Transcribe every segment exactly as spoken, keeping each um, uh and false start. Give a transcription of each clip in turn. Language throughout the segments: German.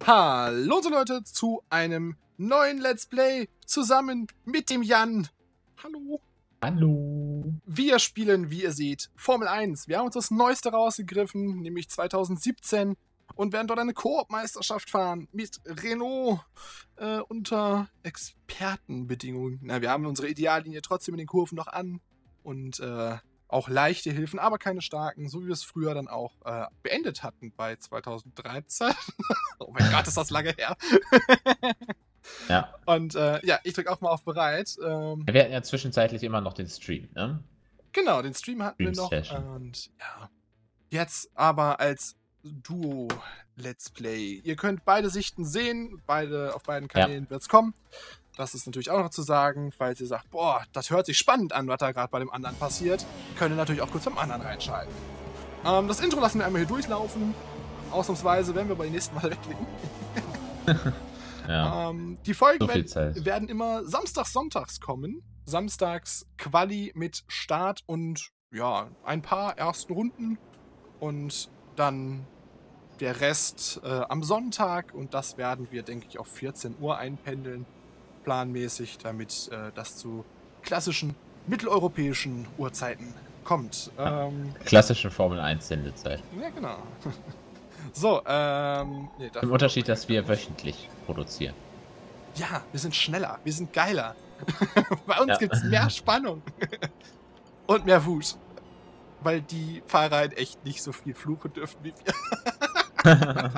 Hallo so Leute zu einem neuen Let's Play zusammen mit dem Jan. Hallo. Hallo. Wir spielen, wie ihr seht, Formel eins. Wir haben uns das Neueste rausgegriffen, nämlich zweitausendsiebzehn, und werden dort eine Koop-Meisterschaft fahren mit Renault äh, unter Expertenbedingungen. Na, wir haben unsere Ideallinie trotzdem in den Kurven noch an und äh, auch leichte Hilfen, aber keine starken, so wie wir es früher dann auch äh, beendet hatten bei zweitausenddreizehn. Oh mein Gott, ist das lange her. Ja. Und äh, ja, ich drücke auch mal auf bereit. Ähm, Wir hatten ja zwischenzeitlich immer noch den Stream, ne? genau, den Stream hatten wir noch. Stream-Session. Und ja, jetzt aber als Duo-Let's Play. Ihr könnt beide Sichten sehen, beide auf beiden Kanälen Ja. wird es kommen. Das ist natürlich auch noch zu sagen, falls ihr sagt, boah, das hört sich spannend an, was da gerade bei dem anderen passiert, könnt ihr natürlich auch kurz beim anderen reinschalten. Ähm, das Intro lassen wir einmal hier durchlaufen. Ausnahmsweise werden wir bei den nächsten Mal wegklicken. Ja. ähm, die Folgen So viel werden, Zeit. werden immer samstags, sonntags kommen. Samstags Quali mit Start und ja, ein paar ersten Runden. Und dann der Rest äh, am Sonntag. Und das werden wir, denke ich, auf vierzehn Uhr einpendeln. Planmäßig, damit äh, das zu klassischen mitteleuropäischen Uhrzeiten kommt. Ja. Ähm, Klassische Formel eins Sendezeit. ja, genau. So, ähm... Nee, Im Unterschied, dass wir wöchentlich produzieren. Ja, wir sind schneller, wir sind geiler. Bei uns Ja. gibt's mehr Spannung. Und mehr Wut. Weil die Fahrer halt echt nicht so viel fluchen dürfen wie wir.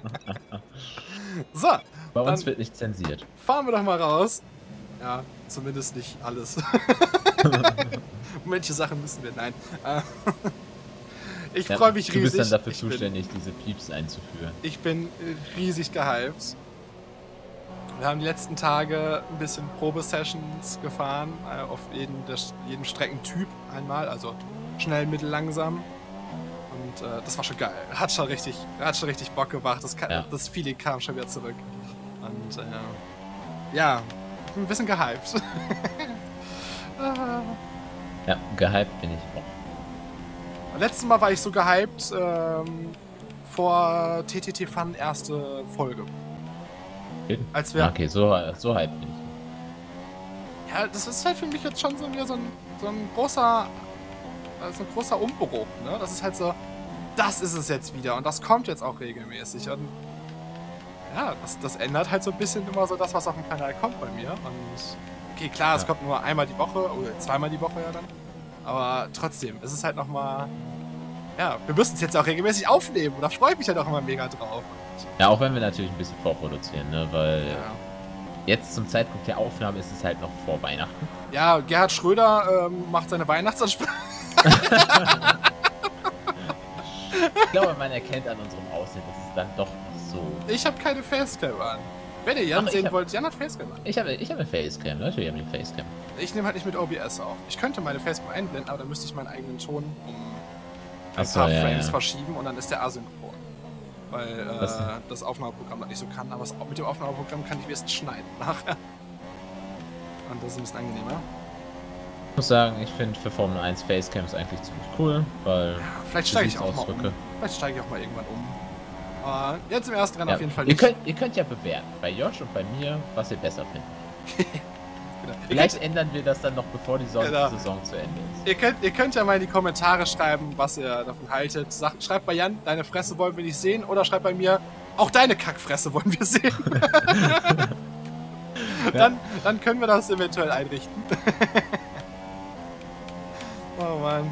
So, Bei uns dann wird nicht zensiert. fahren wir doch mal raus. Ja, zumindest nicht alles. Manche Sachen müssen wir, nein. Äh, Ich Ja, freue mich du riesig. bist dann dafür ich bin, zuständig, diese Pieps einzuführen. ich bin riesig gehypt. Wir haben die letzten Tage ein bisschen Probesessions gefahren, äh, auf jeden, der, jeden Streckentyp einmal, also schnell, mittel, langsam. Und äh, das war schon geil. Hat schon richtig, hat schon richtig Bock gemacht. Das, kann, Ja. das Feeling kam schon wieder zurück. Und äh, ja, ich bin ein bisschen gehypt. Ah. Ja, gehypt bin ich auch. Letztes Mal war ich so gehypt ähm, vor T T T Fun erste Folge. Okay, Als wir, okay, so, so hyped bin ich. ja, das ist halt für mich jetzt schon so wieder so ein, so ein großer, also ein großer Umbruch, ne? Das ist halt so, das ist es jetzt wieder und das kommt jetzt auch regelmäßig und ja, das, das ändert halt so ein bisschen immer so das, was auf dem Kanal kommt bei mir und okay, klar, es Ja. kommt nur einmal die Woche oder zweimal die Woche ja dann, aber trotzdem, es ist halt nochmal, ja, wir müssen es jetzt auch regelmäßig aufnehmen und da freue ich mich halt auch immer mega drauf. Ja, auch wenn wir natürlich ein bisschen vorproduzieren, ne? Weil Ja. jetzt zum Zeitpunkt der Aufnahme ist es halt noch vor Weihnachten. Ja, Gerhard Schröder ähm, macht seine Weihnachtsansprache. Ich glaube, man erkennt an unserem Aussehen, dass es dann doch nicht so... Ich habe keine Facecam an. Wenn ihr Jan Ach, ich sehen hab- wollt, Jan hat Facecam an. Ich habe ich hab eine Facecam, natürlich habe ich eine Facecam. Ich nehme halt nicht mit O B S auf. Ich könnte meine Facecam einblenden, aber dann müsste ich meinen eigenen Ton um ein Ach so, paar ja, Frames ja. verschieben und dann ist der asynchron. Weil äh, Was? das Aufnahmeprogramm das nicht so kann. Aber das, mit dem Aufnahmeprogramm kann ich erst schneiden nachher. Und das ist ein bisschen angenehmer. Ich muss sagen, ich finde für Formel eins Facecams eigentlich ziemlich cool, weil Ja, vielleicht steige ich auch mal um. Gesichtsausdrücke. Vielleicht steige ich auch mal irgendwann um. Aber jetzt im ersten Rennen Ja, auf jeden Fall ihr, nicht. könnt, ihr könnt ja bewerten, bei Josh und bei mir, was ihr besser findet. Genau. Ihr Vielleicht ändern wir das dann noch, bevor die Son Genau. Saison zu Ende ist. Ihr könnt, ihr könnt ja mal in die Kommentare schreiben, was ihr davon haltet. Sagt, schreibt bei Jan, deine Fresse wollen wir nicht sehen. Oder schreibt bei mir, auch deine Kackfresse wollen wir sehen. dann, dann können wir das eventuell einrichten. Oh Mann.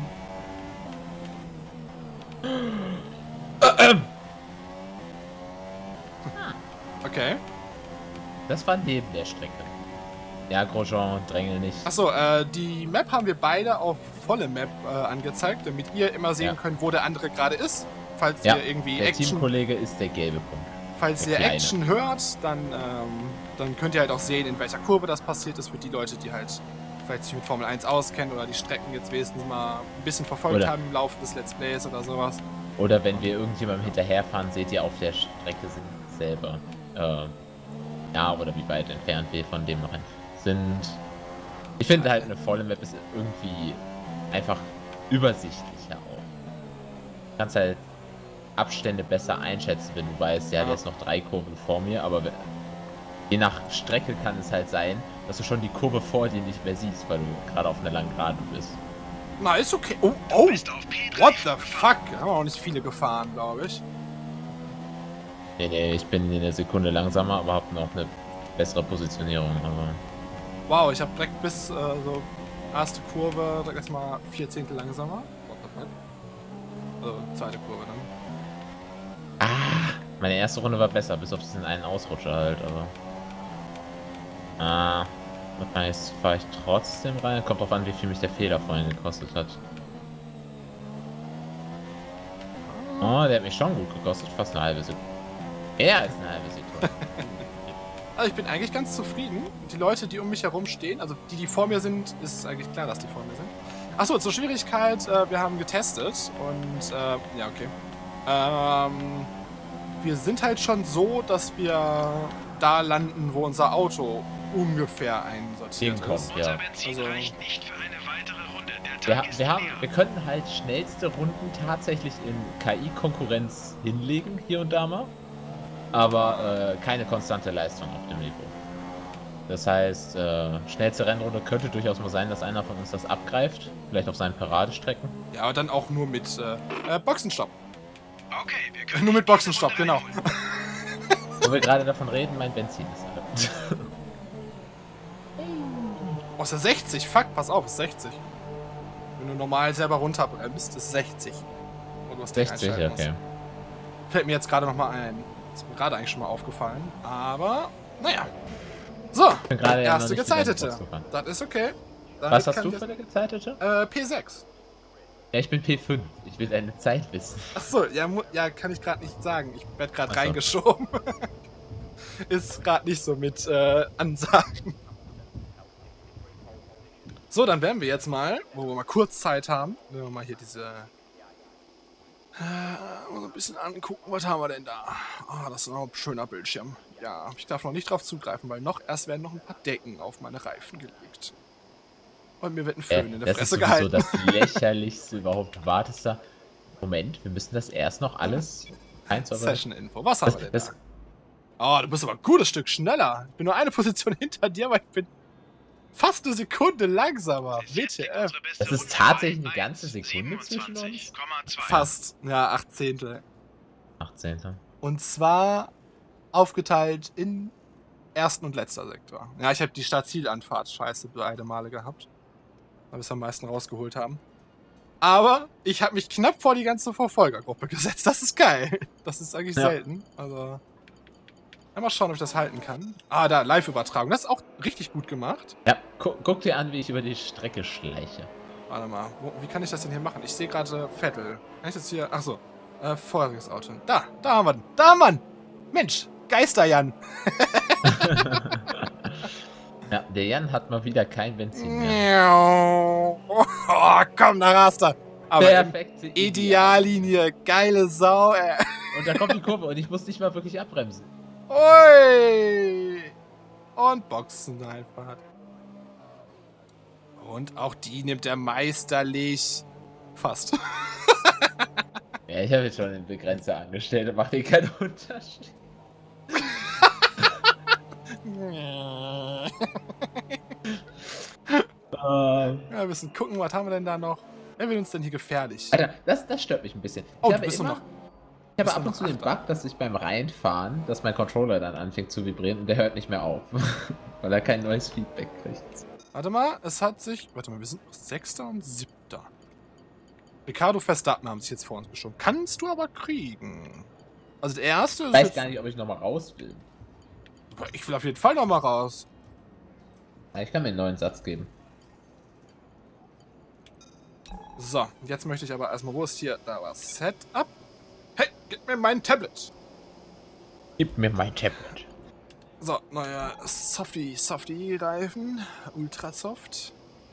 Okay. Das war neben der Strecke. Ja, Grosjean, drängel nicht. Achso, äh, die Map haben wir beide auf volle Map äh, angezeigt, damit ihr immer sehen Ja. könnt, wo der andere gerade ist. Falls Ja, ihr irgendwie der Action Teamkollege ist der gelbe Punkt. Falls Der ihr Kleine. Action hört, dann, ähm, dann könnt ihr halt auch sehen, in welcher Kurve das passiert ist, für die Leute, die halt vielleicht sich mit Formel eins auskennen oder die Strecken jetzt wenigstens mal ein bisschen verfolgt Oder- haben im Laufe des Let's Plays oder sowas. Oder wenn wir irgendjemandem hinterherfahren, seht ihr auf der Strecke sind selber. Äh, ja, oder wie weit entfernt wir von dem noch ent- sind. Ich finde halt, eine volle Map ist irgendwie einfach übersichtlicher auch. Du kannst halt Abstände besser einschätzen, wenn du weißt, ja, Ja. der ist noch drei Kurven vor mir, aber wenn, je nach Strecke kann es halt sein, dass du schon die Kurve vor dir nicht mehr siehst, weil du gerade auf einer langen Gerade bist. Na, ist okay. Oh, oh. What the fuck? Da haben wir auch nicht viele gefahren, glaube ich. Nee, nee, ich bin in der Sekunde langsamer, aber habe noch eine bessere Positionierung. Aber Wow, ich habe direkt bis äh, so erste Kurve direkt erstmal vier Zehntel langsamer. What the fuck? Also zweite Kurve dann. ah, meine erste Runde war besser, bis auf diesen einen Ausrutscher halt, aber ah, jetzt fahre ich trotzdem rein. Kommt drauf an, wie viel mich der Fehler vorhin gekostet hat. Oh, der hat mich schon gut gekostet, fast eine halbe Sekunde. Eher als eine halbe Sekunde. Also ich bin eigentlich ganz zufrieden. Die Leute, die um mich herum stehen, also die, die vor mir sind, ist eigentlich klar, dass die vor mir sind. Achso, zur Schwierigkeit, äh, wir haben getestet und, äh, ja, okay. Ähm, wir sind halt schon so, dass wir da landen, wo unser Auto ungefähr einsortiert ist. Hinkommt, ja. Also, Wir, ha- wir, haben, wir könnten halt schnellste Runden tatsächlich in K I-Konkurrenz hinlegen, hier und da mal. Aber äh, keine konstante Leistung auf dem Niveau. Das heißt, äh, schnellste Rennrunde könnte durchaus mal sein, dass einer von uns das abgreift. Vielleicht auf seinen Paradestrecken. ja, aber dann auch nur mit äh, äh, Boxenstopp. Okay, wir können Nur mit Boxenstopp, genau. Wo wir gerade davon reden, mein Benzin ist alle. Oh, ist ja sechzig. Fuck, pass auf, ist sechzig. Wenn du normal selber runterbremst, ist sechzig. Und du das Ding sechzig, einschalten okay. musst. Fällt mir jetzt gerade nochmal ein. Ist mir gerade eigentlich schon mal aufgefallen. Aber, naja. So, Ich bin gerade ja noch erste nicht wieder in die gezeitete. Box gefahren. Das ist okay. Damit Was hast kann du ich für eine gezeitete? jetzt- Äh, P sechs. Ja, ich bin P fünf. Ich will deine Zeit wissen. Achso, ja, mu- ja, kann ich gerade nicht sagen. Ich werde gerade Ach so. reingeschoben. Ist gerade nicht so mit äh, Ansagen. So, dann werden wir jetzt mal, wo wir mal kurz Zeit haben, wenn wir mal hier diese... Äh, mal so ein bisschen angucken, was haben wir denn da? Ah, das ist noch ein schöner Bildschirm. Ja, ich darf noch nicht drauf zugreifen, weil noch erst werden noch ein paar Decken auf meine Reifen gelegt. Und mir wird ein Föhn Äh, in der das ist Fresse sowieso gehalten. das lächerlichste überhaupt. Du wartest da. Moment, wir müssen das erst noch alles einzuarbeiten. Session-Info. Was haben Das, wir denn das, da? Oh, du bist aber ein gutes Stück schneller. Ich bin nur eine Position hinter dir, aber ich bin fast eine Sekunde langsamer. W T F. das ist tatsächlich eine ganze Sekunde zwischen uns? Fast. Ja, acht Zehntel. achtzehnter. Und zwar aufgeteilt in ersten und letzter Sektor. Ja, ich habe die Start-Ziel-Anfahrt scheiße beide Male gehabt. Weil wir es am meisten rausgeholt haben. Aber ich habe mich knapp vor die ganze Verfolgergruppe gesetzt. Das ist geil. Das ist eigentlich Ja. selten. Also. Ja, mal schauen, ob ich das halten kann. Ah, da, Live-Übertragung. Das ist auch richtig gut gemacht. Ja, gu guck dir an, wie ich über die Strecke schleiche. Warte mal, wo, wie kann ich das denn hier machen? Ich sehe gerade Vettel. Kann ich das hier... Achso. Äh, vorheriges Auto. Da, da haben wir ihn. Da haben wir ihn. Mensch, Geister-Jan. Ja, der Jan hat mal wieder kein Benzin mehr. Miau. Oh, komm, da rast er. Aber im Perfekte Ideallinie. Geile Sau, ey. Und da kommt die Kurve und ich muss nicht mal wirklich abbremsen. Ui. Und Boxeneinfahrt. Und auch die nimmt er meisterlich. Fast. Ja, ich habe jetzt schon den Begrenzer angestellt und macht dir keinen Unterschied. Ähm, Ja, wir müssen gucken, was haben wir denn da noch? Wer wird uns denn hier gefährlich? Alter, das, das stört mich ein bisschen. Oh, ich du habe bist doch immer, noch- ich habe bist ab doch und zu noch den Achter. Bug, dass ich beim Reinfahren, dass mein Controller dann anfängt zu vibrieren und der hört nicht mehr auf. Weil er kein neues Feedback kriegt. Warte mal, es hat sich... Warte mal, wir sind noch Sechster und Siebter. Ricardo Verstappen haben sich jetzt vor uns geschoben. Kannst du aber kriegen. Also der erste Ich ist weiß jetzt, gar nicht, ob ich nochmal raus will. ich will auf jeden Fall noch mal raus. Ja, ich kann mir einen neuen Satz geben. So, jetzt möchte ich aber erstmal, wo ist hier, da war Setup. Hey, gib mir mein Tablet. Gib mir mein Tablet. So, neuer Softie, Softie-Reifen. Ultra Soft.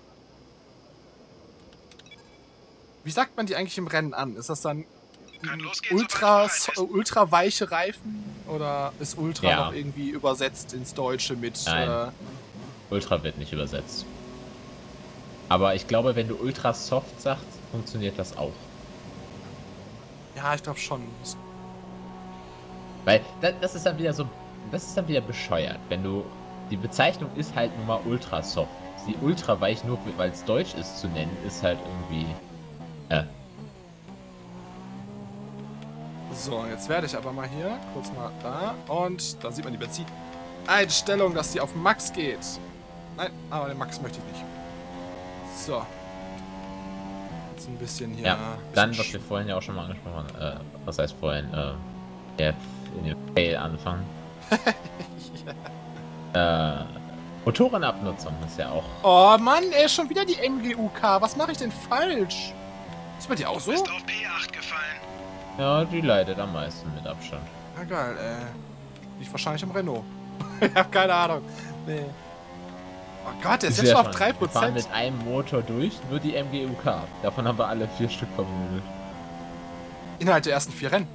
Wie sagt man die eigentlich im Rennen an? Ist das dann Kann losgehen, ultra, sobald du bereit so, ultra weiche Reifen? Oder ist Ultra Ja. noch irgendwie übersetzt ins Deutsche mit... Nein. Äh, Ultra wird nicht übersetzt. Aber ich glaube, wenn du Ultra Soft sagst, funktioniert das auch. ja, ich glaube schon. Ist Weil das, das ist dann wieder so, das ist dann wieder bescheuert, wenn du, die Bezeichnung ist halt nun mal ultra soft. Die ultra weich, nur weil es deutsch ist zu nennen, ist halt irgendwie, äh. So, jetzt werde ich aber mal hier, kurz mal da, und da sieht man die Benzineinstellung, dass die auf Max geht. Nein, aber den Max möchte ich nicht. So. Jetzt ein bisschen hier. Ja, dann, bisschen was wir vorhin ja auch schon mal angesprochen haben, äh, was heißt vorhin, äh, der in den Fail anfangen. ja. Äh, Motorenabnutzung ist ja auch. Oh Mann, ey, schon wieder die M G U K. Was mache ich denn falsch? Ist bei dir auch so? Bist auf P acht gefallen. Ja, die leidet am meisten mit Abstand. Na geil, ey. Liegt wahrscheinlich im Renault. Ich hab keine Ahnung. Nee. Oh Gott, der ist jetzt schon auf drei Wir fahren Prozent. mit einem Motor durch, nur die M G U K. Davon haben wir alle vier Stück vermöbelt. Innerhalb der ersten vier Rennen.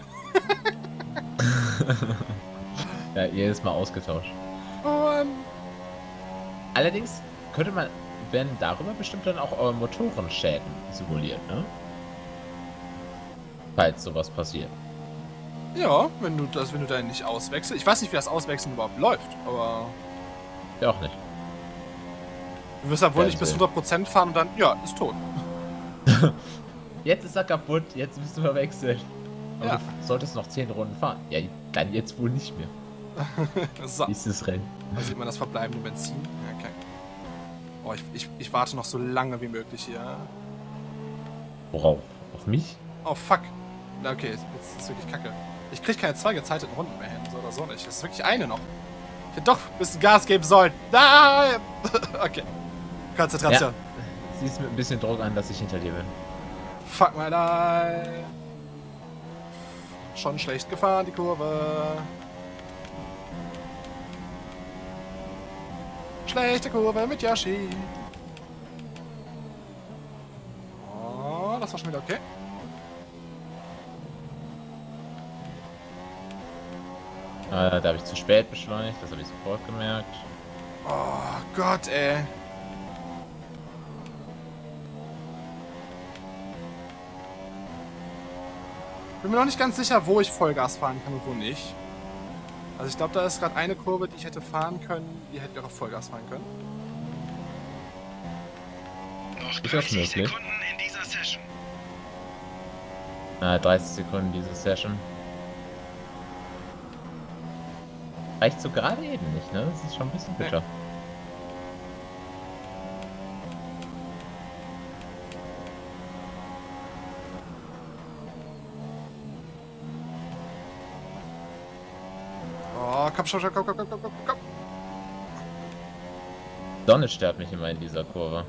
Ja, jedes Mal ausgetauscht. Oh Mann. Allerdings könnte man, werden darüber bestimmt dann auch eure Motorenschäden simuliert, ne? Falls sowas passiert. Ja, wenn du das, wenn du da nicht auswechselst. Ich weiß nicht, wie das Auswechseln überhaupt läuft, aber Ja, auch nicht. du wirst ja wohl Ja, nicht bis deswegen. hundert Prozent fahren und dann, ja, ist tot. Jetzt ist er kaputt, jetzt müssen wir wechseln. Aber Ja. du solltest noch zehn Runden fahren. Ja, dann jetzt wohl nicht mehr. So, Dieses Rennen. da sieht man das verbleibende Benzin. Ja, okay. Oh, ich, ich, ich warte noch so lange wie möglich hier. Worauf? Auf mich? Oh, fuck. Na, okay, jetzt ist es wirklich kacke. Ich krieg keine zwei gezeiteten Runden mehr hin, so oder so nicht. Es ist wirklich eine noch. Ich hätte doch ein bisschen Gas geben sollen. Nein! Okay. Konzentration. Ja. Siehst mit ein bisschen Druck an, dass ich hinter dir bin. Fuck my life. Schon schlecht gefahren, die Kurve. Schlechte Kurve mit Yoshi. Oh, das war schon wieder okay. Äh, da habe ich zu spät beschleunigt, das habe ich sofort gemerkt. Oh Gott, ey. Bin mir noch nicht ganz sicher, wo ich Vollgas fahren kann und wo nicht. Also ich glaube, da ist gerade eine Kurve, die ich hätte fahren können, die hätte ich auch auf Vollgas fahren können. Noch Ist das dreißig möglich? Sekunden in dieser Session. Äh, dreißig Sekunden diese Session. Reicht so gerade eben nicht, ne? Das ist schon ein bisschen bitter. Oh, komm schon, komm, komm, komm, komm, komm, komm. Sonne stört mich immer in dieser Kurve.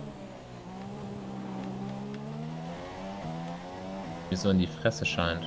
Wie so in die Fresse scheint.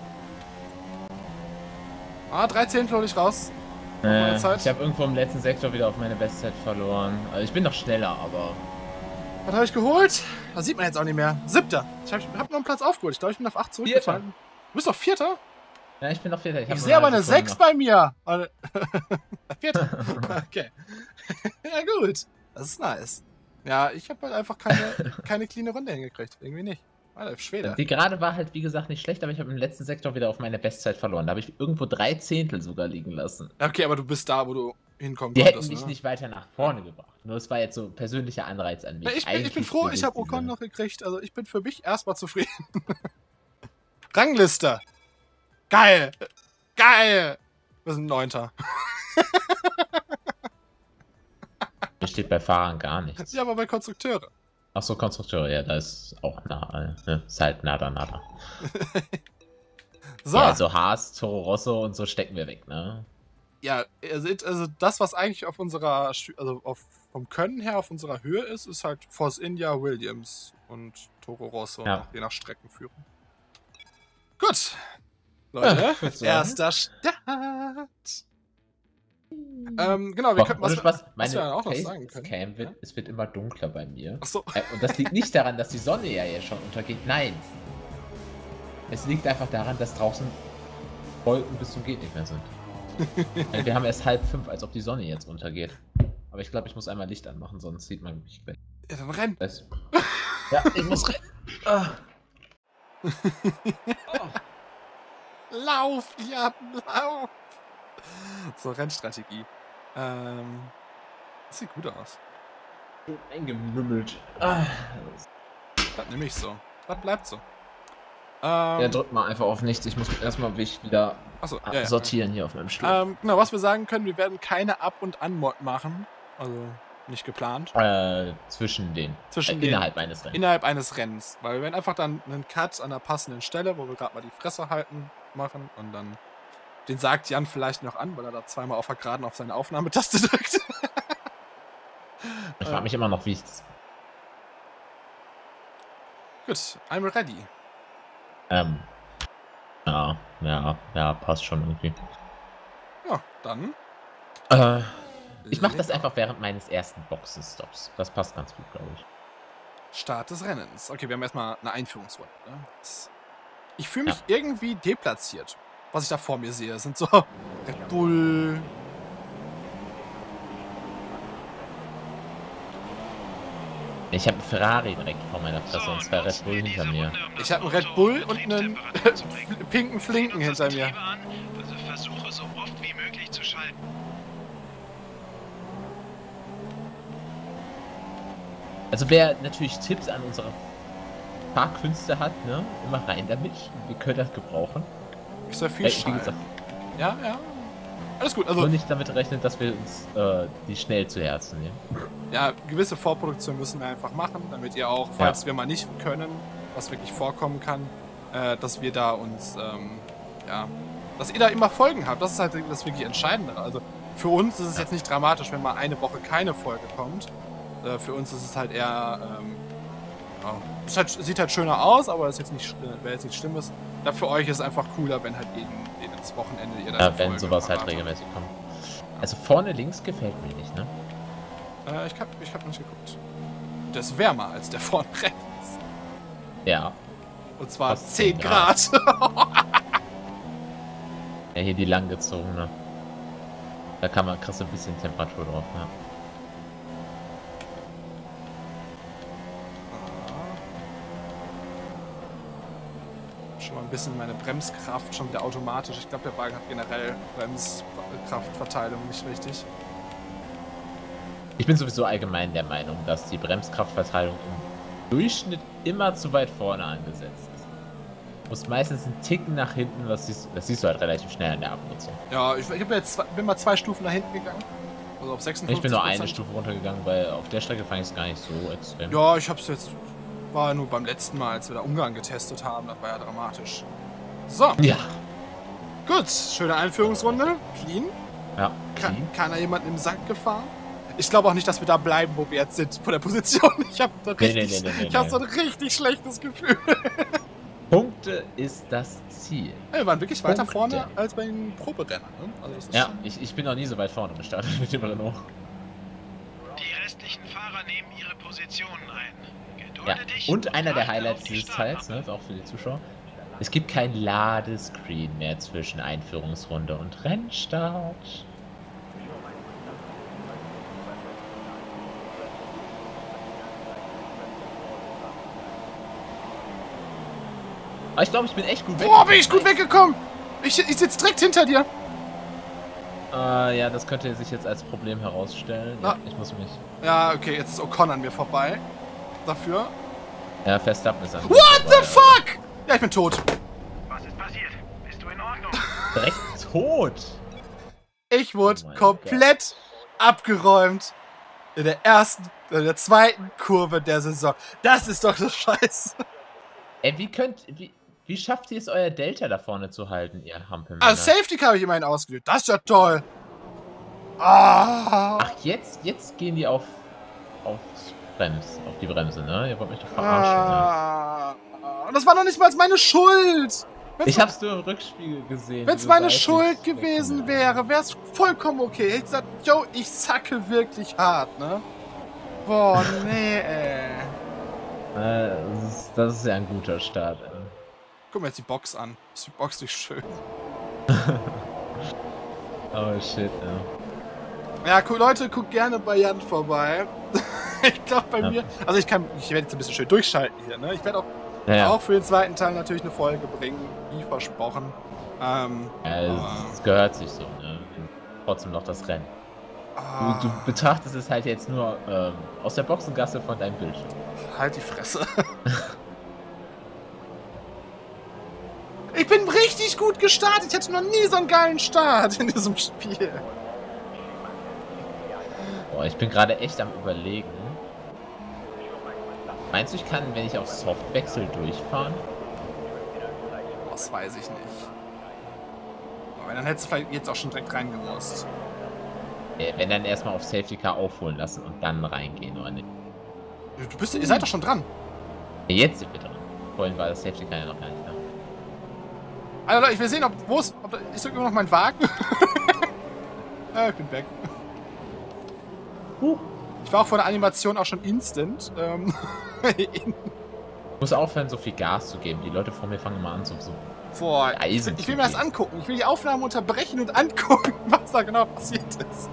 Ah, drei Zehntel hol ich raus. Äh, Zeit. ich habe irgendwo im letzten Sektor wieder auf meine Bestzeit verloren. Also ich bin noch schneller, aber... Was habe ich geholt? Das sieht man jetzt auch nicht mehr. Siebter. Ich habe hab noch einen Platz aufgeholt. Ich glaube, ich bin auf acht zurückgefallen. Du bist doch Vierter? Ja, ich bin noch Vierter. Ich, hab ich nur sehe aber halbe eine Sekunde sechs noch. bei mir. Vierter. Okay. Ja, gut. Das ist nice. Ja, ich habe halt einfach keine, keine cleane Runde hingekriegt. Irgendwie nicht. Alter, Schwede. Die gerade war halt, wie gesagt, nicht schlecht, aber ich habe im letzten Sektor wieder auf meine Bestzeit verloren. Da habe ich irgendwo drei Zehntel sogar liegen lassen. Okay, aber du bist da, wo du hinkommen Die hätten konntest, mich ne? nicht weiter nach vorne gebracht. Nur es war jetzt so ein persönlicher Anreiz an mich. Ja, ich, bin, ich bin Eigentlich froh, will ich habe diese- Ocon noch gekriegt. Also ich bin für mich erstmal zufrieden. Rangliste. Geil. Geil. Wir sind Neunter. Hier steht bei Fahrern gar nichts. Ja, aber bei Konstrukteure. Achso, Konstrukteur, ja, da ist auch nah. Ne? Ist halt nada, nada. So. Ja, also Haas, Toro Rosso und so stecken wir weg, ne? Ja, also, also das, was eigentlich auf unserer, Stü- also auf, vom Können her auf unserer Höhe ist, ist halt Force India, Williams und Toro Rosso, Ja. je nach Streckenführung. Gut. Leute, Ja, ich würd sagen. erster Start. Ähm, genau, wir Boah, könnten ohne was, Spaß, was meine wir auch noch sagen Face- können. Cam wird, es wird immer dunkler bei mir. Achso, Äh, Und das liegt nicht daran, dass die Sonne ja jetzt schon untergeht. Nein. Es liegt einfach daran, dass draußen Wolken bis zum geht nicht mehr sind. Also wir haben erst halb fünf, als ob die Sonne jetzt untergeht. Aber ich glaube, ich muss einmal Licht anmachen, sonst sieht man mich weg. ja, dann renn. Das- Ja, ich muss rennen. Ah. Lauf, Jan, lauf. So, Rennstrategie. Ähm, das sieht gut aus. Eingemümmelt. Ah. Das nehme ich so. Das bleibt so. Ja, Ähm, drück mal einfach auf nichts. Ich muss erstmal wieder achso, ja, ja. sortieren hier auf meinem Stuhl. Ähm, genau, was wir sagen können, wir werden keine Ab- und An-Mod machen. Also nicht geplant. Äh, zwischen den. Zwischen äh, den- innerhalb eines Rennens. Innerhalb eines Rennens. Weil wir werden einfach dann einen Cut an der passenden Stelle, wo wir gerade mal die Fresse halten, machen. Und dann. Den sagt Jan vielleicht noch an, weil er da zweimal auf der Geraden auf seine Aufnahmetaste drückt. Ich frage mich immer noch, wie ich das. Gut, I'm ready. Ähm. Ja, ja, ja, passt schon irgendwie. Ja, dann. Äh, ich mache das einfach während meines ersten Boxenstops. Das passt ganz gut, glaube ich. Start des Rennens. Okay, wir haben erstmal eine Einführungsrunde. Ne? Das- Ich fühle mich irgendwie deplatziert. Was ich da vor mir sehe, sind so Red Bull. Ich habe einen Ferrari direkt vor meiner Fresse und zwei Red Bull hinter mir. Ich habe einen Red Bull und einen pinken Flinken hinter mir. Also versuche so oft wie möglich zu schalten. Also wer natürlich Tipps an unsere Fahrkünste hat, ne, immer rein damit. Wir können das gebrauchen. Ich soll viel Äh, wie schalten. gesagt, Ja, ja. Alles gut. Also, nur nicht damit rechnen, dass wir uns äh, die schnell zu Herzen nehmen. ja, gewisse Vorproduktion müssen wir einfach machen, damit ihr auch, falls wir mal nicht können, was wirklich vorkommen kann, äh, dass wir da uns, ähm, ja, dass ihr da immer Folgen habt. Das ist halt das wirklich Entscheidende. Also, für uns ist es jetzt nicht dramatisch, wenn mal eine Woche keine Folge kommt. Äh, für uns ist es halt eher, ähm, ja, es halt, sieht halt schöner aus, aber es ist jetzt nicht, äh, wäre jetzt nichts Schlimmes. Da für euch ist es einfach cooler, wenn halt jeden, jedes Wochenende ihr da Ja, eine wenn Folge sowas halt parat habt. regelmäßig kommt. Also vorne links gefällt mir nicht, ne? Äh, ich hab, ich hab nicht geguckt. Der ist wärmer als der vorne rechts. Ja. Und zwar Fast zehn zehn Grad. Ja, hier die langgezogene. Da kann man krass ein bisschen Temperatur drauf, ne? Schon mal ein bisschen meine Bremskraft schon wieder automatisch. Ich glaube, der Wagen hat generell Bremskraftverteilung nicht richtig. Ich bin sowieso allgemein der Meinung, dass die Bremskraftverteilung im Durchschnitt immer zu weit vorne angesetzt ist. Muss meistens einen Ticken nach hinten, was siehst, das siehst du halt relativ schnell in der Abnutzung. Ja, ich, ich hab jetzt zwei, bin mal zwei Stufen nach hinten gegangen. Also auf sechsundfünfzig. Ich bin nur eine Stufe runtergegangen, weil auf der Strecke fand ich es gar nicht so extrem. Ja, ich hab's jetzt. War nur beim letzten Mal, als wir da Ungarn getestet haben. Das war ja dramatisch. So, Ja. gut. Schöne Einführungsrunde. Clean. Ja. Kann, clean. keiner jemanden im Sack gefahren. Ich glaube auch nicht, dass wir da bleiben, wo wir jetzt sind, von der Position. Ich habe so, Nee, nee, richtig- nee, nee, nee, ich hab nee. so ein richtig schlechtes Gefühl. Punkte ist das Ziel. Ja, wir waren wirklich weiter Punkte. vorne als bei den Proberennern. Ne? Also das ist Ja, schon- ich, ich bin noch nie so weit vorne gestartet mit dem Renault. Die restlichen Fahrer nehmen ihre Positionen ein. Gedulde Ja. dich Und einer der achte Highlights auf die dieses Teils, Startmappe. ne, auch für die Zuschauer. Es gibt kein Ladescreen mehr zwischen Einführungsrunde und Rennstart. Aber ich glaube, ich bin echt gut Boah, bin ich gut weggekommen! Ich, ich sitze direkt hinter dir. Äh, ja, das könnte sich jetzt als Problem herausstellen. Ja, Ah. ich muss mich. Ja, okay, jetzt ist Ocon an mir vorbei. Dafür. Ja, Verstappen ist an. What the fuck? Ja, ich bin tot. Was ist passiert? Bist du in Ordnung? Direkt tot. Ich wurde Oh mein komplett abgeräumt. In der ersten, in der zweiten Kurve der Saison. Das ist doch das Scheiße. Ey, wie könnt. Wie, wie schafft ihr es, euer Delta da vorne zu halten, ihr Hampelmänner? Ah, Safety Car habe ich immerhin ausgelöst. Das ist ja toll. Ah. Ach, jetzt, jetzt gehen die auf. aufs Brems, auf die Bremse, ne? Ihr wollt mich doch verarschen, ne? Ah. Und das war noch nicht mal meine Schuld. Ich hab's nur im Rückspiegel gesehen. Wenn es wie du meine seitlich Schuld weg- gewesen wäre, wäre es vollkommen okay. Ich gesagt, yo, ich sacke wirklich hart, ne? Boah, nee, ey. Äh, das, ist, das ist ja ein guter Start, ey. Guck mir jetzt die Box an. Ist die Box nicht schön? Oh shit, ja. Ja, cool, Leute, guckt gerne bei Jan vorbei. Ich glaube bei Ja. mir. Also ich kann. Ich werde jetzt ein bisschen schön durchschalten hier, ne? Ich werde auch, Ja, ja. auch für den zweiten Teil natürlich eine Folge bringen, wie versprochen. Ähm, ja es, aber- es gehört sich so, ne? trotzdem noch das Rennen. Ah, Du, du betrachtest es halt jetzt nur ähm, aus der Boxengasse von deinem Bildschirm. halt die Fresse. Ich bin richtig gut gestartet. Ich hatte noch nie so einen geilen Start in diesem Spiel. Boah, ich bin gerade echt am Überlegen. Meinst du, ich kann, wenn ich auf Softwechsel durchfahren? Das weiß ich nicht. Aber dann hättest du vielleicht jetzt auch schon direkt reingemusst. Äh, wenn dann erstmal auf Safety Car aufholen lassen und dann reingehen, oder nicht? Du bist, ihr seid doch schon dran. Ja, jetzt sind wir dran. Vorhin war das Safety Car ja noch gar nicht da. Also Leute, ich will sehen, ob wo ist. Ob, ich drücke immer noch meinen Wagen. Ja, ich bin weg. Huh. Ich war auch vor der Animation auch schon instant. Ähm, Ich muss aufhören, so viel Gas zu geben. Die Leute vor mir fangen immer an, so, so Boah, Eisen ich, ich zu will mir das geben. angucken. Ich will die Aufnahmen unterbrechen und angucken, was da genau passiert ist.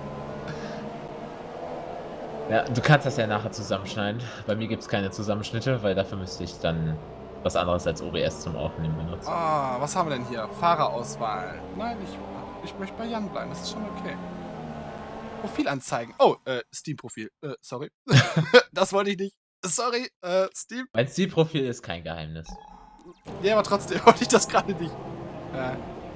Ja, du kannst das ja nachher zusammenschneiden. Bei mir gibt es keine Zusammenschnitte, weil dafür müsste ich dann was anderes als O B S zum Aufnehmen benutzen. Ah, was haben wir denn hier? Fahrerauswahl. Nein, ich, ich möchte bei Jan bleiben. Das ist schon okay. Profilanzeigen. Oh, äh, Steam-Profil. Äh, sorry. Das wollte ich nicht. Sorry, äh, Steam. Mein Zielprofil ist kein Geheimnis. Ja, aber trotzdem wollte ich das gerade nicht. Äh.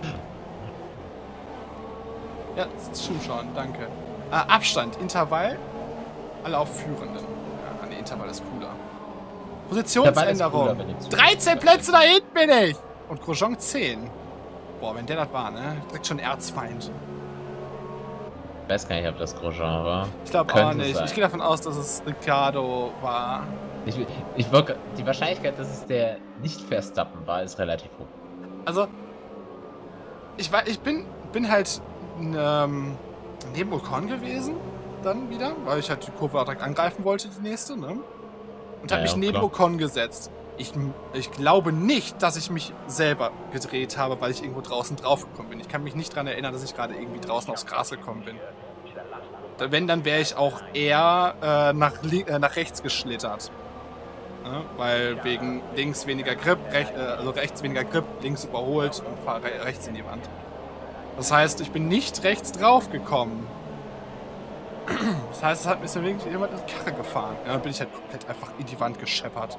Ja, das stimmt schon, danke. Äh, Abstand, Intervall. Alle auf Führenden. Ja, nee, Intervall ist cooler. Positionsänderung. Cooler, wenn du zu- dreizehn Plätze da hinten bin ich! Und Grosjean zehn. Boah, wenn der das war, ne? Direkt schon Erzfeind. Ich weiß gar nicht, ob das Grosjean war. Ich glaube auch Könnte nicht. sein. Ich gehe davon aus, dass es Ricardo war. Ich, ich wollte, die Wahrscheinlichkeit, dass es der nicht Verstappen war, ist relativ hoch. Also, ich, war, ich bin, bin halt ähm, neben Ocon gewesen, dann wieder, weil ich halt die Kurve auch direkt angreifen wollte, die nächste, ne? Und Ja, habe mich ja, neben klar. Ocon gesetzt. Ich, ich glaube nicht, dass ich mich selber gedreht habe, weil ich irgendwo draußen draufgekommen bin. Ich kann mich nicht daran erinnern, dass ich gerade irgendwie draußen aufs Gras gekommen bin. Da- Wenn, dann wäre ich auch eher äh, nach, li- äh, nach rechts geschlittert. Ne? Weil wegen links weniger Grip, rech, äh, also rechts weniger Grip, links überholt und fahre re rechts in die Wand. Das heißt, ich bin nicht rechts drauf gekommen. Das heißt, es hat mir so wirklich jemand in die Karre gefahren. Ja, dann bin ich halt komplett einfach in die Wand gescheppert.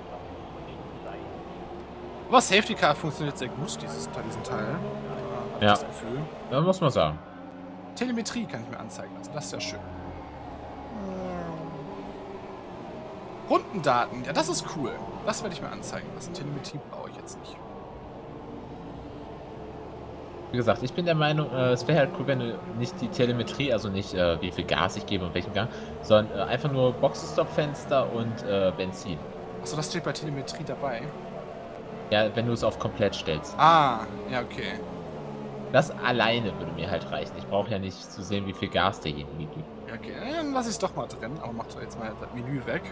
Aber Safety Car funktioniert sehr gut, dieses, diesen Teil. Hab Ja. das Gefühl. Da muss man sagen. Telemetrie kann ich mir anzeigen lassen. Das ist ja schön. Rundendaten. Ja, das ist cool. Das werde ich mir anzeigen lassen. Telemetrie brauche ich jetzt nicht. Wie gesagt, ich bin der Meinung, äh, es wäre halt cool, wenn du nicht die Telemetrie, also nicht äh, wie viel Gas ich gebe und welchen Gang, sondern äh, einfach nur Boxenstopp-Fenster und äh, Benzin. Achso, das steht bei Telemetrie dabei. Ja, wenn du es auf komplett stellst. Ah, ja, okay. Das alleine würde mir halt reichen. Ich brauche ja nicht zu sehen, wie viel Gas der hier gibt. Ja, okay. Dann lasse ich es doch mal drin. Aber mach doch jetzt mal das Menü weg.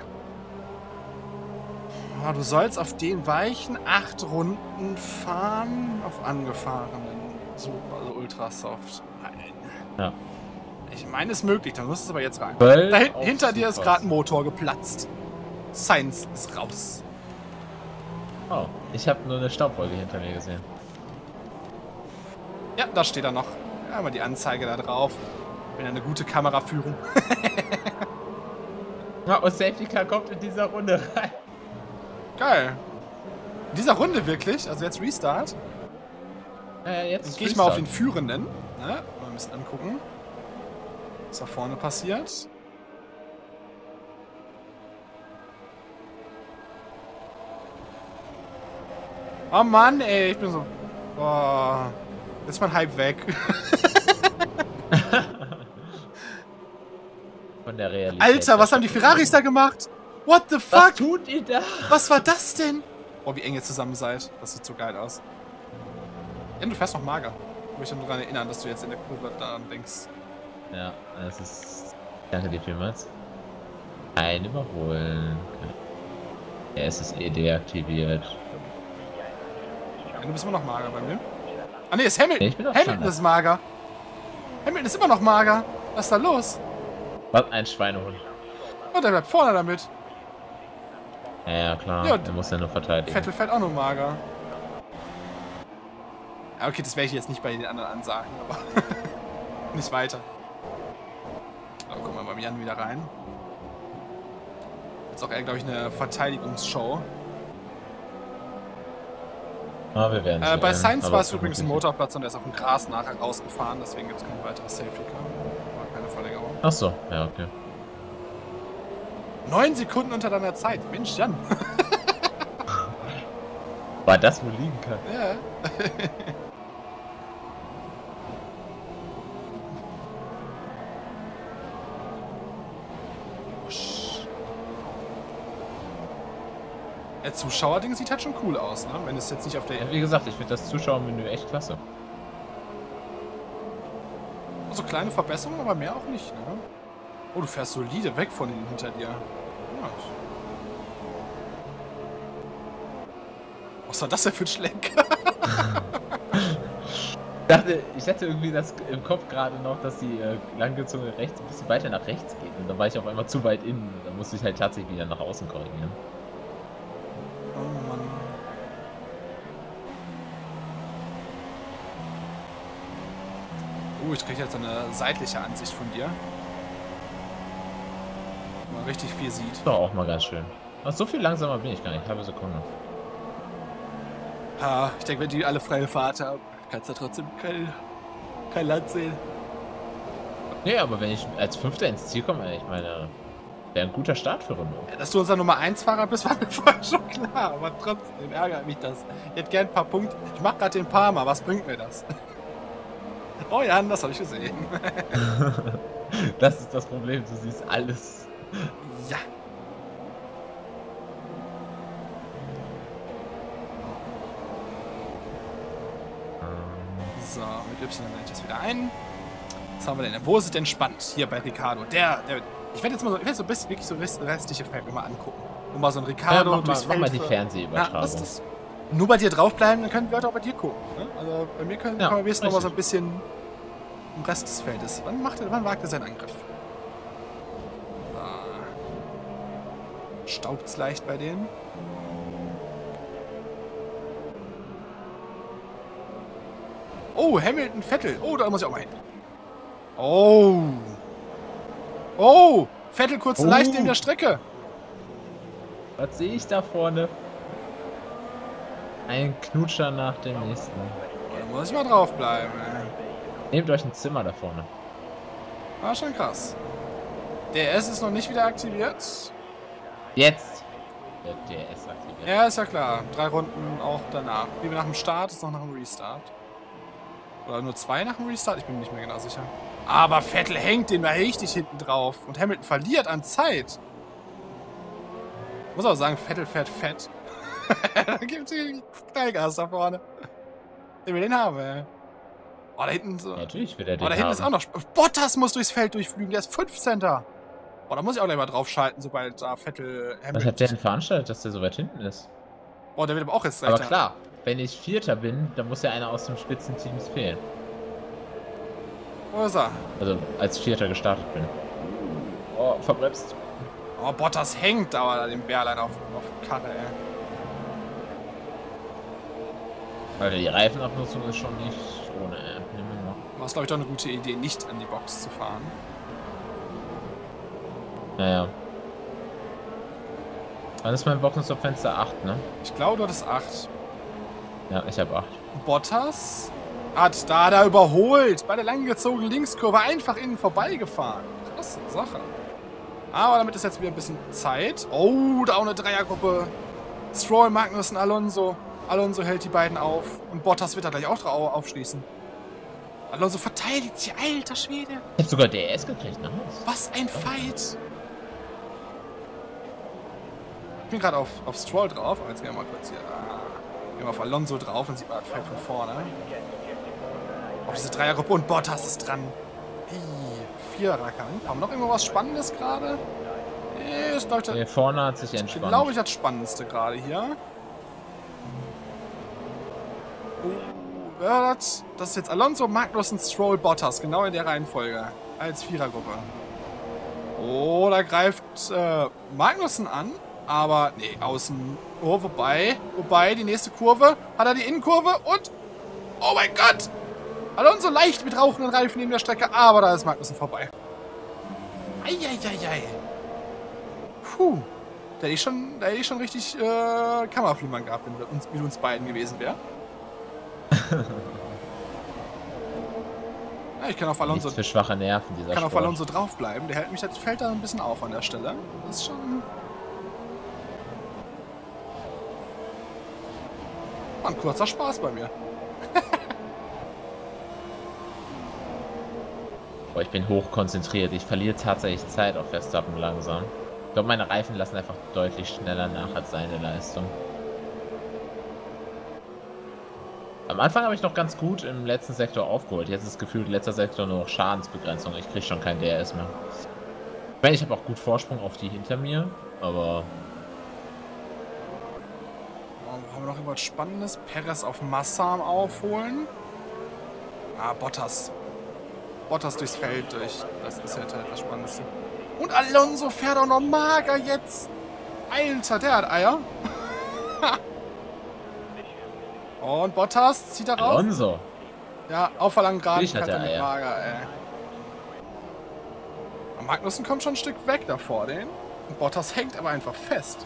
Ah, du sollst auf den weichen acht Runden fahren. Auf angefahrenen. Super, also ultra soft. Nein. Ja. Ich meine, es ist möglich. Dann musst du es aber jetzt rein. Voll Da hin auf hinter dir ist super. gerade ein Motor geplatzt. Science ist raus. Oh, ich habe nur eine Staubwolke hinter mir gesehen. Ja, da steht er noch. Ja, mal die Anzeige da drauf. Wenn eine gute Kameraführung. Ja, und Safety Car kommt in dieser Runde rein. Geil. In dieser Runde wirklich? Also jetzt Restart. Äh, jetzt Dann gehe ich mal auf den Restart. Führenden. Ne? Mal ein bisschen angucken. Was da vorne passiert. Oh Mann, ey. Ich bin so... Boah. Jetzt ist mein Hype weg. Von der Realität. Alter, was haben die Ferraris da gemacht? What the Was fuck? tut ihr da? Was war das denn? Oh, wie eng ihr zusammen seid. Das sieht so geil aus. Ja, du fährst noch mager. Ich möchte nur daran erinnern, dass du jetzt in der Kurve daran denkst. Ja, das ist... Danke dir vielmals. Ein Überholen. Ja, es ist eh deaktiviert. Ja, du bist immer noch mager bei mir. Ah ne, ist Hamilton. Ja, ich bin doch Hamilton Standard. ist mager. Hamilton ist immer noch mager. Was ist da los? Was ein Schweinehund. Oh, der bleibt vorne damit. Ja, ja klar. Ja, Der muss ja nur verteidigen. Vettel fällt auch nur mager. Ja, okay, das werde ich jetzt nicht bei den anderen ansagen, aber nicht weiter. mal beim Jan wieder rein. Ist auch eher, glaube ich, eine Verteidigungsshow. Ah, wir werden äh, bei sehen, Sainz aber war es übrigens ein vermutlich- Motorplatz und der ist auf dem Gras nachher rausgefahren, deswegen gibt es kein weiteres Safety Car. War keine Verlängerung. Ach so, ja, okay. Neun Sekunden unter deiner Zeit. Mensch, Jan. War das wohl liegen kann? Ja. Der Zuschauerding sieht halt schon cool aus, ne? Wenn es jetzt nicht auf der... Ja, wie gesagt, ich finde das Zuschauermenü echt klasse. So kleine Verbesserungen, aber mehr auch nicht, ne? Oh, du fährst solide weg von ihnen hinter dir. Nice. Was war das denn für ein Schlenker? Ich dachte, ich hatte irgendwie das im Kopf gerade noch, dass die äh, langgezogene rechts ein bisschen weiter nach rechts geht. Und dann war ich auf einmal zu weit innen. Da musste ich halt tatsächlich wieder nach außen korrigieren. Oh Mann. Oh, ich kriege jetzt eine seitliche Ansicht von dir. Wo man richtig viel sieht. Doch auch mal ganz schön. Aber so viel langsamer bin ich gar nicht. Halbe Sekunde. Ha, ich denke, wenn die alle freie Fahrt haben, kannst du trotzdem kein, kein Land sehen. Nee, aber wenn ich als Fünfter ins Ziel komme, ich meine, wäre ein guter Start für Renault. Ja, dass du unser Nummer eins Fahrer bist, war mir vorher schon klar. Aber trotzdem ärgert mich das. Ich hätte gern ein paar Punkte. Ich mach gerade den Parma. Was bringt mir das? Oh Jan, das habe ich gesehen. Das ist das Problem. Du siehst alles. Ja. So, mit Y nenne ich das wieder ein. Was haben wir denn? Wo ist es denn spannend? Hier bei Ricardo. Der, der ich werde jetzt mal so, ich werde so ein bisschen wirklich so das restliche Feld mir mal angucken. Nur mal so ein Ricardo Ja, mach, durchs mal, mach Feld. mal die Fernsehübertragung. Ja, das, das, nur bei dir draufbleiben, dann können die Leute auch bei dir gucken. Ne? Also bei mir können, Ja, können wir wenigstens noch mal so ein richtig. bisschen im Rest des Feldes. Wann, macht er, wann wagt er seinen Angriff? Ah. Staubt's leicht bei denen? Oh, Hamilton, Vettel. Oh, da muss ich auch mal hin. Oh. Oh, Vettel kurz Oh. leicht neben der Strecke. Was sehe ich da vorne? Ein Knutscher nach dem nächsten. Oh, da muss ich mal draufbleiben. Ey. Nehmt euch ein Zimmer da vorne. War schon krass. Der S ist noch nicht wieder aktiviert. Jetzt! Der D R S aktiviert. Ja, ist ja klar. Drei Runden auch danach. Wie wir nach dem Start, ist noch nach dem Restart. Oder nur zwei nach dem Restart? Ich bin mir nicht mehr genau sicher. Aber Vettel hängt den da richtig hinten drauf. Und Hamilton verliert an Zeit. Muss auch sagen, Vettel fährt fett. Da gibt es Knallgas da vorne. Ich will den haben, ey. Oh, da hinten so. Ja, natürlich wird er den Oh, da hinten haben. ist auch noch. Sp- Bottas muss durchs Feld durchflügen. Der ist fünfzehnter. Oh, da muss ich auch gleich mal draufschalten, sobald da Vettel Was Hamilton. hat der denn veranstaltet, dass der so weit hinten ist? Oh, der wird aber auch jetzt Aber rechter. klar, wenn ich Vierter bin, dann muss ja einer aus dem Spitzenteams fehlen. Wo ist er? Also als Vierter gestartet bin. Oh, verbremst. Oh, Bottas hängt aber da dem Bärlein auf, auf Karre, ey. Alter, die Reifenabnutzung ist schon nicht ohne, ey. Nehmen wir noch. War es, glaube ich, doch eine gute Idee, nicht an die Box zu fahren. Naja. Dann ist mein Boxenstopp-Fenster acht, ne? Ich glaube, du hattest acht. Ja, ich habe acht. Bottas hat da da überholt. Bei der langgezogenen Linkskurve einfach innen vorbeigefahren. Krasse Sache. Aber damit ist jetzt wieder ein bisschen Zeit. Oh, da auch eine Dreiergruppe. Stroll, Magnussen, Alonso. Alonso hält die beiden auf. Und Bottas wird da gleich auch drauf aufschließen. Alonso verteidigt sich. Alter Schwede. Ich hab sogar D R S gekriegt, ne? Was ein Fight. Ich bin gerade auf, auf Stroll drauf. Aber jetzt gehen wir mal kurz hier. Ah, gehen wir auf Alonso drauf und sieht man das Feld von vorne. Oh, diese Dreiergruppe und Bottas ist dran. Ih, Viererkampf. Haben wir noch irgendwo was Spannendes gerade? Nee, ist, glaube ich, Hier vorne hat sich entspannt. glaube ich, das Spannendste gerade hier. Oh, ja, das, das ist jetzt Alonso, Magnussen, Stroll, Bottas. Genau in der Reihenfolge. Als Vierergruppe. Oh, da greift äh, Magnussen an. Aber, nee, außen. Oh, wobei, wobei, die nächste Kurve. Hat er die Innenkurve und... Oh mein Gott! Alonso leicht mit rauchenden Reifen neben der Strecke, aber da ist Magnussen vorbei. Eieiei. Puh. Da hätte ich schon, da hätte ich schon richtig äh, Kammerflimmern gehabt, wenn wir uns, mit uns beiden gewesen wäre. Ja, ich kann auf Alonso, Nichts für schwache Nerven, dieser kann auf Sport. Alonso draufbleiben. Der hält mich, das fällt da ein bisschen auf an der Stelle. Das ist schon... War ein kurzer Spaß bei mir. Boah, ich bin hoch konzentriert. Ich verliere tatsächlich Zeit auf Verstappen langsam. Ich glaube, meine Reifen lassen einfach deutlich schneller nach als seine Leistung. Am Anfang habe ich noch ganz gut im letzten Sektor aufgeholt. Jetzt ist gefühlt letzter Sektor nur noch Schadensbegrenzung. Ich kriege schon kein D R S mehr. Ich meine, ich habe auch gut Vorsprung auf die hinter mir, aber... Oh, haben wir noch irgendwas Spannendes? Perez auf Massa am Aufholen. Ah, Bottas. Bottas durchs Feld durch. Das ist halt halt das Spannendste. Und Alonso fährt auch noch mager jetzt. Alter, der hat Eier. Und Bottas zieht er raus. Alonso! Ja, auf der langen Geraden Natürlich hat fährt er er mit Eier. mager, ey. Und Magnussen kommt schon ein Stück weg da vor den. Und Bottas hängt aber einfach fest.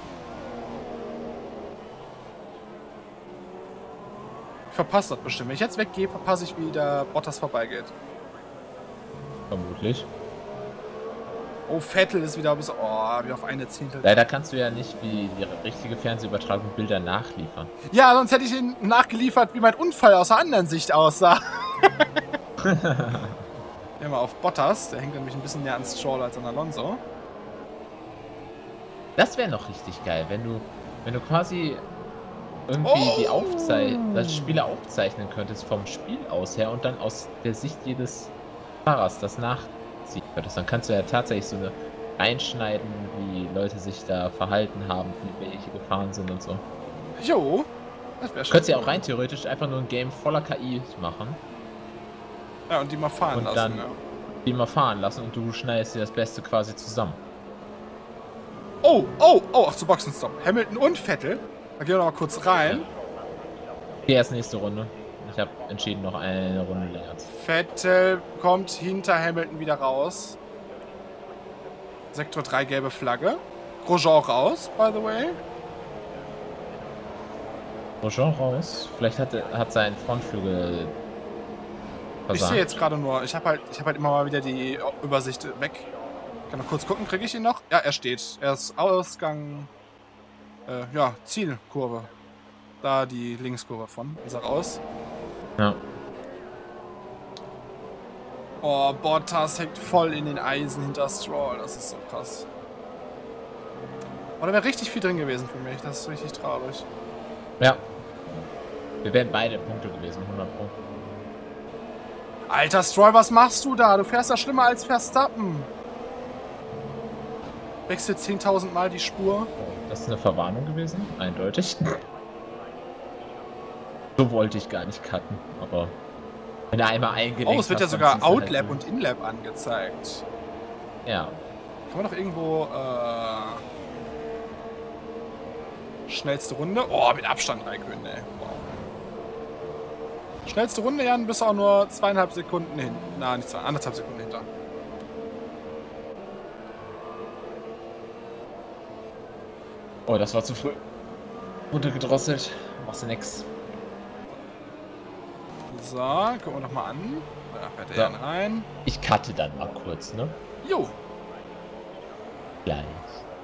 Ich verpasse das bestimmt. Wenn ich jetzt weggehe, verpasse ich, wie der Bottas vorbeigeht. Vermutlich. Oh, Vettel ist wieder bis... Oh, wie auf eine Zehntel. Leider kannst du ja nicht wie die richtige Fernsehübertragung Bilder nachliefern. Ja, sonst hätte ich ihn nachgeliefert, wie mein Unfall aus der anderen Sicht aussah. Ja, mal auf Bottas. Der hängt nämlich ein bisschen näher an Stroll als an Alonso. Das wäre noch richtig geil, wenn du, wenn du quasi irgendwie Oh. die Aufzei das Spiele aufzeichnen könntest vom Spiel aus her und dann aus der Sicht jedes Fahrers das nachziehen könntest. Dann kannst du ja tatsächlich so eine einschneiden, wie Leute sich da verhalten haben, wie welche gefahren sind und so. Jo. Das wäre Du schon. könntest ja auch rein theoretisch einfach nur ein Game voller K I machen, Ja, und die mal fahren Und lassen. dann- Ja. die mal fahren lassen und du schneidest dir das Beste quasi zusammen. Oh, oh, oh, ach, zu Boxenstopp. Hamilton und Vettel. Da gehen wir noch mal kurz rein. Die erste nächste Runde. Ich habe entschieden, noch eine Runde länger zu. Vettel kommt hinter Hamilton wieder raus. Sektor drei, gelbe Flagge. Grosjean raus, by the way. Grosjean raus. Vielleicht hat, er- hat sein Frontflügel Ich versagt. sehe jetzt gerade nur, ich habe halt, ich habe halt immer mal wieder die Übersicht weg. Ich kann noch kurz gucken, kriege ich ihn noch? Ja, er steht. Er ist Ausgang, äh, ja, Zielkurve. Da die Linkskurve von, ist er raus. Ja. Oh, Bottas hängt voll in den Eisen hinter Stroll, das ist so krass. Oh, da wäre richtig viel drin gewesen für mich, das ist richtig traurig. Ja. Wir wären beide Punkte gewesen, hundert Pro. Alter Stroll, was machst du da? Du fährst ja schlimmer als Verstappen. Wechselt zehntausend Mal die Spur. Das ist eine Verwarnung gewesen, eindeutig. So wollte ich gar nicht cutten, aber wenn er einmal eingelenkt Oh, es wird ja hast, dann sogar ziehst du halt Outlap durch. und Inlap angezeigt. Ja. Kann man doch irgendwo, äh... Schnellste Runde? Oh, mit Abstand Raikkonen, ey. Wow. Schnellste Runde, Jan, bist auch nur zweieinhalb Sekunden hin. Na, nicht zwei, anderthalb Sekunden hinter. Oh, das war zu früh. Runtergedrosselt. Machst du nix. So, gucken wir nochmal an. Da fährt der Ja. Jan rein. Ich cutte dann mal kurz, ne? Jo. Gleich.